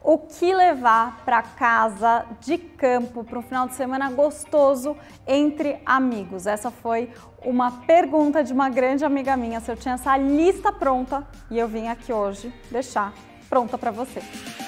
O que levar para casa de campo para um final de semana gostoso entre amigos? Essa foi uma pergunta de uma grande amiga minha, se eu tinha essa lista pronta, e eu vim aqui hoje deixar pronta para você.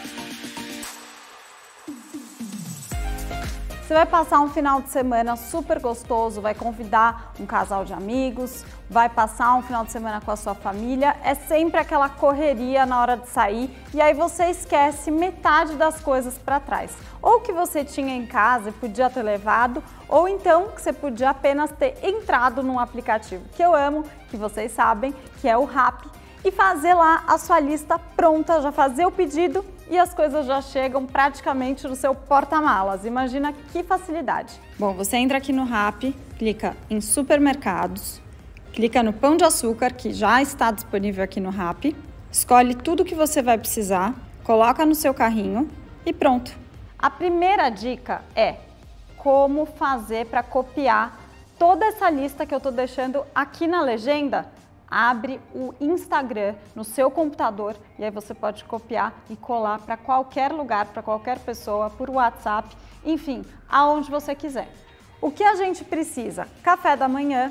Você vai passar um final de semana super gostoso, vai convidar um casal de amigos, vai passar um final de semana com a sua família, é sempre aquela correria na hora de sair e aí você esquece metade das coisas para trás. Ou que você tinha em casa e podia ter levado, ou então que você podia apenas ter entrado num aplicativo que eu amo, que vocês sabem, que é o Rappi, e fazer lá a sua lista pronta, já fazer o pedido e as coisas já chegam praticamente no seu porta-malas. Imagina que facilidade. Bom, você entra aqui no Rappi, clica em supermercados, clica no pão de açúcar, que já está disponível aqui no Rappi, escolhe tudo que você vai precisar, coloca no seu carrinho e pronto. A primeira dica é como fazer para copiar toda essa lista que eu estou deixando aqui na legenda. Abre o Instagram no seu computador e aí você pode copiar e colar para qualquer lugar, para qualquer pessoa, por WhatsApp, enfim, aonde você quiser. O que a gente precisa? Café da manhã,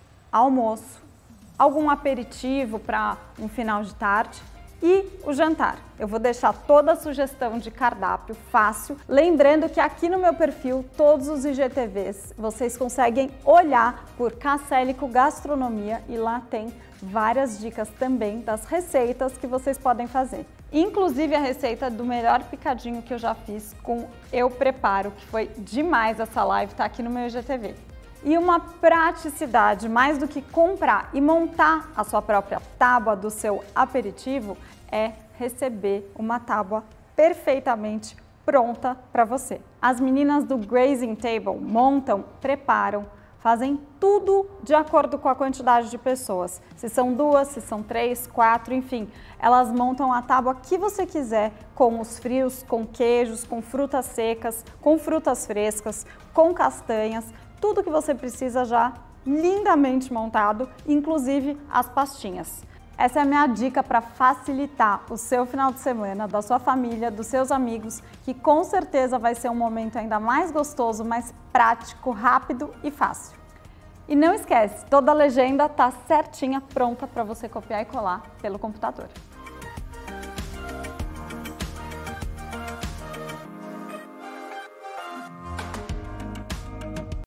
almoço, algum aperitivo para um final de tarde e o jantar. Eu vou deixar toda a sugestão de cardápio fácil, lembrando que aqui no meu perfil, todos os IGTVs, vocês conseguem olhar por Cacélico Gastronomia e lá tem várias dicas também das receitas que vocês podem fazer. Inclusive a receita do melhor picadinho que eu já fiz com Eu Preparo, que foi demais essa live, tá aqui no meu IGTV. E uma praticidade, mais do que comprar e montar a sua própria tábua do seu aperitivo, é receber uma tábua perfeitamente pronta para você. As meninas do Grazing Table montam, preparam, fazem tudo de acordo com a quantidade de pessoas. Se são 2, se são 3, 4, enfim. Elas montam a tábua que você quiser, com os frios, com queijos, com frutas secas, com frutas frescas, com castanhas, tudo que você precisa já lindamente montado, inclusive as pastinhas. Essa é a minha dica para facilitar o seu final de semana, da sua família, dos seus amigos, que com certeza vai ser um momento ainda mais gostoso, mais prático, rápido e fácil. E não esquece, toda a legenda está certinha, pronta para você copiar e colar pelo computador.